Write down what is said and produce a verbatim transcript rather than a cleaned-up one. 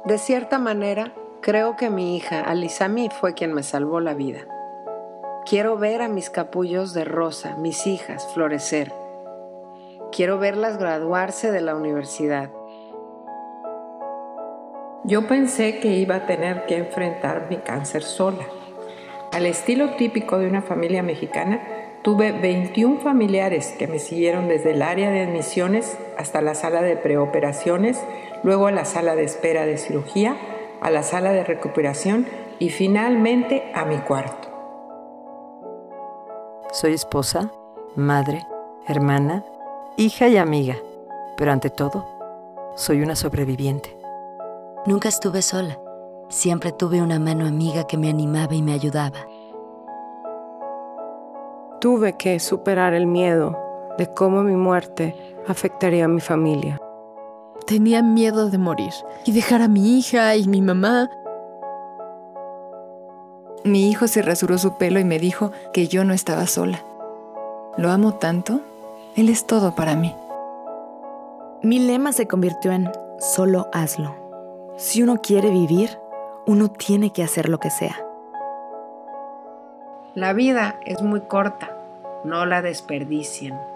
De cierta manera, creo que mi hija, Alisami, fue quien me salvó la vida. Quiero ver a mis capullos de rosa, mis hijas, florecer. Quiero verlas graduarse de la universidad. Yo pensé que iba a tener que enfrentar mi cáncer sola. Al estilo típico de una familia mexicana, tuve veintiún familiares que me siguieron desde el área de admisiones hasta la sala de preoperaciones, luego a la sala de espera de cirugía, a la sala de recuperación y finalmente a mi cuarto. Soy esposa, madre, hermana, hija y amiga, pero ante todo, soy una sobreviviente. Nunca estuve sola. Siempre tuve una mano amiga que me animaba y me ayudaba. Tuve que superar el miedo de cómo mi muerte afectaría a mi familia. Tenía miedo de morir y dejar a mi hija y mi mamá. Mi hijo se rasuró su pelo y me dijo que yo no estaba sola. Lo amo tanto, él es todo para mí. Mi lema se convirtió en solo hazlo. Si uno quiere vivir, uno tiene que hacer lo que sea. La vida es muy corta, no la desperdicien.